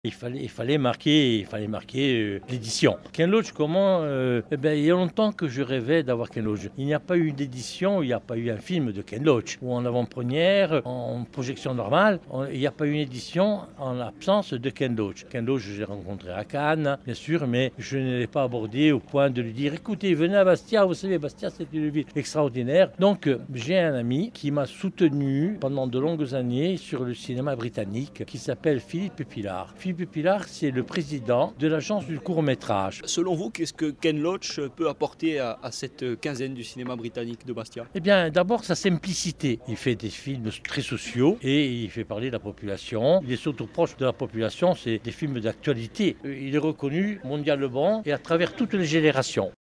Il fallait marquer l'édition. Ken Loach, comment il y a longtemps que je rêvais d'avoir Ken Loach. Il n'y a pas eu d'édition, il n'y a pas eu un film de Ken Loach. Ou en avant-première, en projection normale, il n'y a pas eu une édition en l'absence de Ken Loach. Ken Loach, je l'ai rencontré à Cannes, bien sûr, mais je ne l'ai pas abordé au point de lui dire écoutez, venez à Bastia, vous savez, Bastia c'est une ville extraordinaire. Donc j'ai un ami qui m'a soutenu pendant de longues années sur le cinéma britannique qui s'appelle Philippe Pillard. Philippe Pillard, c'est le président de l'agence du court-métrage. Selon vous, qu'est-ce que Ken Loach peut apporter à cette quinzaine du cinéma britannique de Bastia? Eh bien, d'abord, sa simplicité. Il fait des films très sociaux et il fait parler de la population. Il est surtout proche de la population, c'est des films d'actualité. Il est reconnu mondialement et à travers toutes les générations.